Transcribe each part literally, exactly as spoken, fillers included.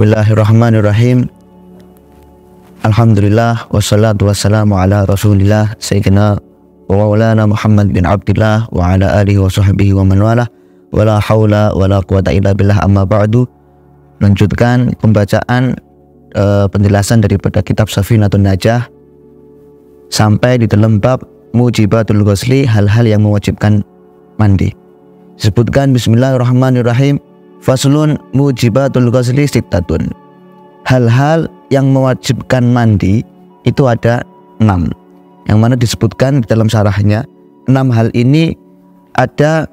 Bismillahirrahmanirrahim. Alhamdulillah wassalatu wassalamu ala Rasulillah Sayyidina wa maulana Muhammad bin Abdillah wa ala alihi wa sahbihi wa man wala wala haula wala quwata illa billah, amma ba'du. Lanjutkan pembacaan uh, penjelasan daripada kitab Safinatun Najah sampai di dalam bab mujibatul ghusli, hal-hal yang mewajibkan mandi. Disebutkan bismillahirrahmanirrahim. Faslun mujibatul ghusli sittatun. Hal-hal yang mewajibkan mandi itu ada enam, yang mana disebutkan di dalam syarahnya. Enam hal ini ada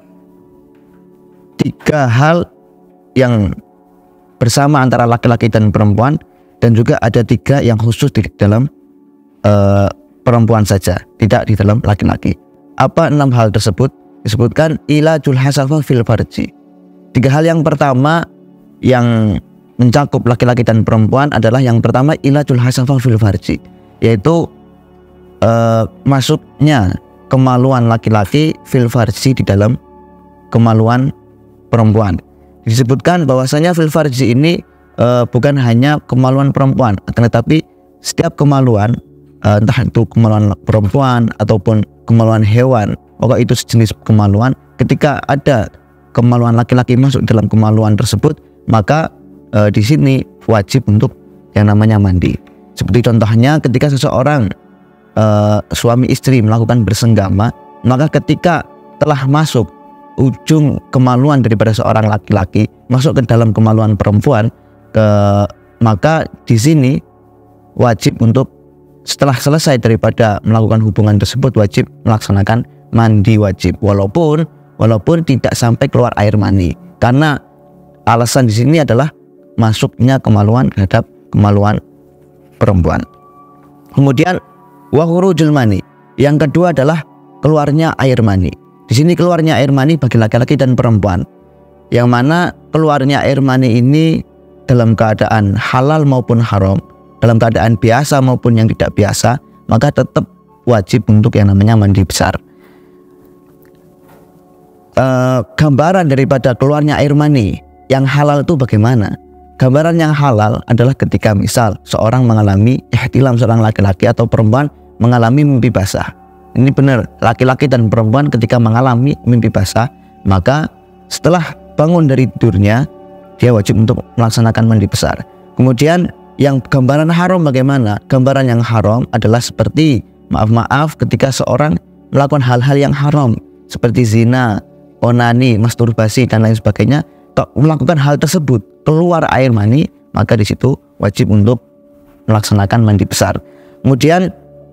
tiga hal yang bersama antara laki-laki dan perempuan, dan juga ada tiga yang khusus di dalam uh, perempuan saja, tidak di dalam laki-laki. Apa enam hal tersebut? Disebutkan ilajul hasafa fil farji. Tiga hal yang pertama yang mencakup laki-laki dan perempuan adalah yang pertama ilajul hasafa fil farji, yaitu uh, masuknya kemaluan laki-laki fil farji di dalam kemaluan perempuan. Disebutkan bahwasanya fil farji ini uh, bukan hanya kemaluan perempuan, tetapi setiap kemaluan, uh, entah itu kemaluan perempuan ataupun kemaluan hewan, pokok itu sejenis kemaluan, ketika ada kemaluan laki-laki masuk dalam kemaluan tersebut, maka e, di sini wajib untuk yang namanya mandi. Seperti contohnya ketika seseorang e, suami istri melakukan bersenggama, maka ketika telah masuk ujung kemaluan daripada seorang laki-laki masuk ke dalam kemaluan perempuan, ke, maka di sini wajib untuk setelah selesai daripada melakukan hubungan tersebut wajib melaksanakan mandi wajib, walaupun walaupun tidak sampai keluar air mani, karena alasan di sini adalah masuknya kemaluan terhadap kemaluan perempuan. Kemudian wa khurujul mani, yang kedua adalah keluarnya air mani. Di sini keluarnya air mani bagi laki-laki dan perempuan, yang mana keluarnya air mani ini dalam keadaan halal maupun haram, dalam keadaan biasa maupun yang tidak biasa, maka tetap wajib untuk yang namanya mandi besar. Uh, gambaran daripada keluarnya air mani yang halal itu bagaimana? Gambaran yang halal adalah ketika misal seorang mengalami ihtilam, seorang laki-laki atau perempuan mengalami mimpi basah. Ini benar, laki-laki dan perempuan ketika mengalami mimpi basah, maka setelah bangun dari tidurnya dia wajib untuk melaksanakan mandi besar. Kemudian yang gambaran haram bagaimana? Gambaran yang haram adalah seperti maaf-maaf ketika seorang melakukan hal-hal yang haram seperti zina, onani, masturbasi dan lain sebagainya, melakukan hal tersebut keluar air mani, maka di situ wajib untuk melaksanakan mandi besar. Kemudian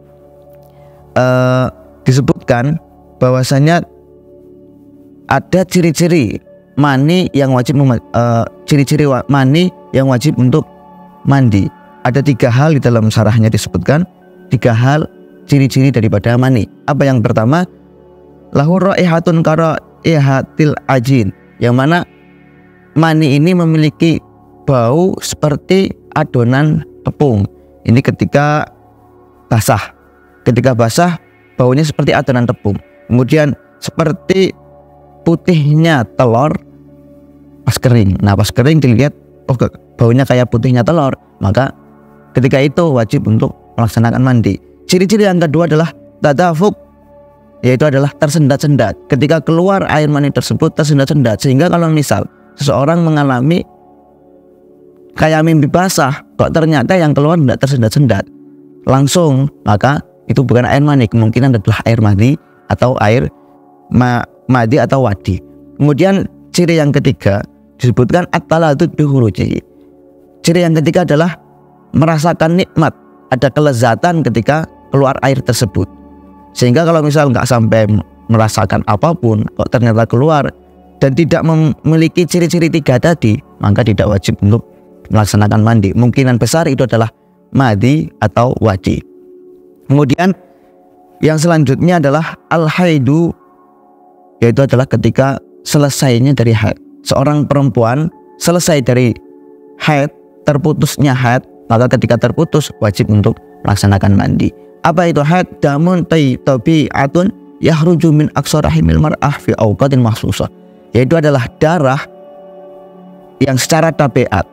eh, disebutkan bahwasanya ada ciri-ciri mani yang wajib eh, ciri-ciri mani yang wajib untuk mandi. Ada tiga hal di dalam syarahnya disebutkan tiga hal ciri-ciri daripada mani. Apa yang pertama? Lahu raihatun kara ihatil ajin, yang mana mani ini memiliki bau seperti adonan tepung. Ini ketika basah, ketika basah baunya seperti adonan tepung. Kemudian seperti putihnya telur pas kering. Nah pas kering dilihat oh baunya kayak putihnya telur, maka ketika itu wajib untuk melaksanakan mandi. Ciri-ciri yang kedua adalah tadafuk, yaitu adalah tersendat-sendat. Ketika keluar air mani tersebut tersendat-sendat, sehingga kalau misal seseorang mengalami kayak mimpi basah, kok ternyata yang keluar tidak tersendat-sendat langsung, maka itu bukan air mani, kemungkinan adalah air mani atau air ma madi atau wadi. Kemudian ciri yang ketiga disebutkan at-taladud bi khurujihi. Ciri yang ketiga adalah merasakan nikmat, ada kelezatan ketika keluar air tersebut. Sehingga kalau misal nggak sampai merasakan apapun, kok ternyata keluar dan tidak memiliki ciri-ciri tiga tadi, maka tidak wajib untuk melaksanakan mandi. Kemungkinan besar itu adalah madi atau wadi. Kemudian yang selanjutnya adalah al-haidu, yaitu adalah ketika selesainya dari haid. Seorang perempuan selesai dari haid, terputusnya haid, maka ketika terputus wajib untuk melaksanakan mandi. Apa itu haid? Damun tabi'atun yahruju min aqsa rahimil mar'ah fi awqatin mahsusah, yaitu adalah darah yang secara tabiat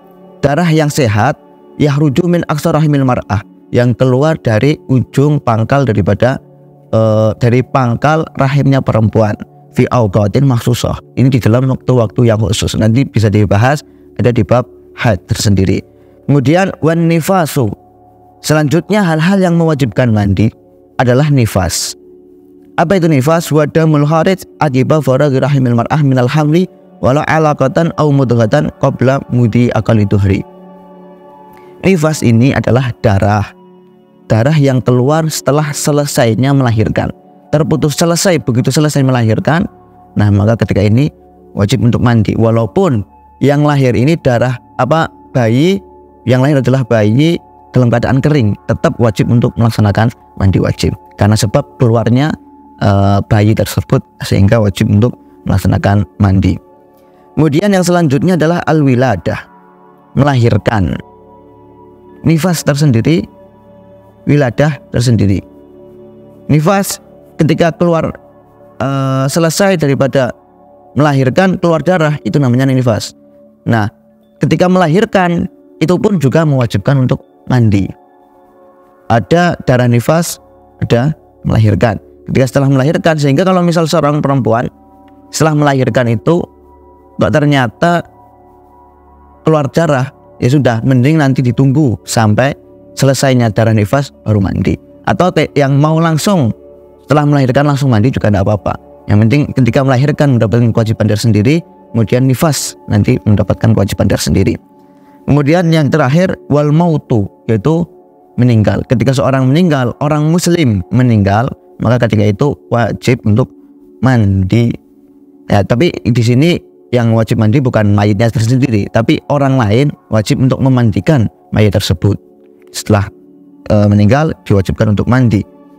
darah yang sehat yahruju min aqsa rahimil mar'ah, yang keluar dari ujung pangkal daripada uh, dari pangkal rahimnya perempuan, fi awqatin maksusah. Ini di dalam waktu-waktu yang khusus, nanti bisa dibahas ada di bab haid tersendiri. Kemudian wan nifasu, selanjutnya hal-hal yang mewajibkan mandi adalah nifas. Apa itu nifas? Wadamul kharij akiba faraghi rahimil mar'ah minal hamli walau alaqatan aw mudghatan qabla mudi akali duhri. Nifas ini adalah darah darah yang keluar setelah selesainya melahirkan, terputus selesai, begitu selesai melahirkan, nah maka ketika ini wajib untuk mandi. Walaupun yang lahir ini darah apa bayi, yang lahir adalah bayi dalam keadaan kering, tetap wajib untuk melaksanakan mandi wajib, karena sebab keluarnya uh, bayi tersebut sehingga wajib untuk melaksanakan mandi. Kemudian yang selanjutnya adalah al-wiladah, melahirkan. Nifas tersendiri, wiladah tersendiri. Nifas ketika keluar uh, selesai daripada melahirkan, keluar darah, itu namanya nifas. Nah, ketika melahirkan itu pun juga mewajibkan untuk mandi. Ada darah nifas, ada melahirkan. Ketika setelah melahirkan, sehingga kalau misal seorang perempuan setelah melahirkan itu kok ternyata keluar darah, ya sudah, mending nanti ditunggu sampai selesainya darah nifas baru mandi. Atau yang mau langsung setelah melahirkan langsung mandi juga tidak apa-apa. Yang penting ketika melahirkan mendapatkan kewajiban tersendiri, kemudian nifas nanti mendapatkan kewajiban tersendiri. Kemudian yang terakhir wal mautu, yaitu meninggal. Ketika seorang meninggal, orang muslim meninggal, maka ketika itu wajib untuk mandi. Ya, tapi di sini yang wajib mandi bukan mayitnya tersendiri, tapi orang lain wajib untuk memandikan mayit tersebut. Setelah e, meninggal diwajibkan untuk mandi.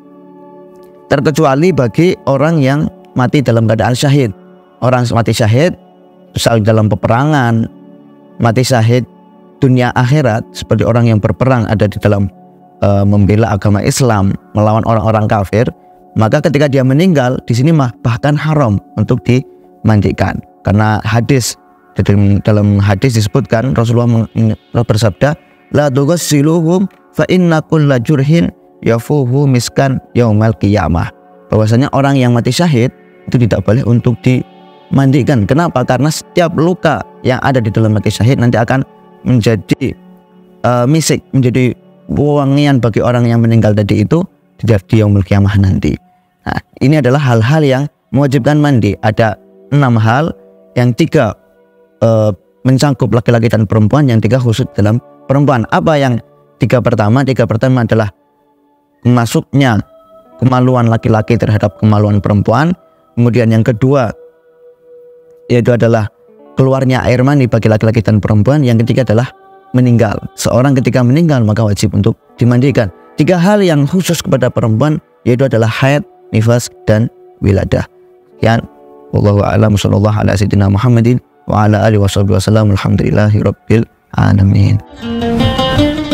Terkecuali bagi orang yang mati dalam keadaan syahid. Orang mati syahid misal dalam peperangan, mati syahid dunia akhirat, seperti orang yang berperang ada di dalam e, membela agama Islam melawan orang-orang kafir, maka ketika dia meninggal di sini mah bahkan haram untuk dimandikan. Karena hadis dalam, dalam hadis disebutkan Rasulullah bersabda, la tughassiluhum fa inna kulla jurhin yafuhu miskan yaumal qiyamah. Bahwasanya orang yang mati syahid itu tidak boleh untuk dimandikan. Kenapa? Karena setiap luka yang ada di dalam mati syahid nanti akan menjadi uh, misik, menjadi wangian bagi orang yang meninggal tadi itu di yaumul qiyamah nanti. Nah, ini adalah hal-hal yang mewajibkan mandi. Ada enam hal, yang tiga e, mencangkup laki-laki dan perempuan, yang tiga khusus dalam perempuan. Apa yang tiga pertama? Tiga pertama adalah masuknya kemaluan laki-laki terhadap kemaluan perempuan. Kemudian yang kedua yaitu adalah keluarnya air mani bagi laki-laki dan perempuan. Yang ketiga adalah meninggal. Seorang ketika meninggal maka wajib untuk dimandikan. Tiga hal yang khusus kepada perempuan yaitu adalah haid, nifas, dan wiladah. Sekian. Wallahu a'lam, sallallahu ala sayyidina Muhammadin wa ala alihi wasallam. Alhamdulillahi rabbil alamin.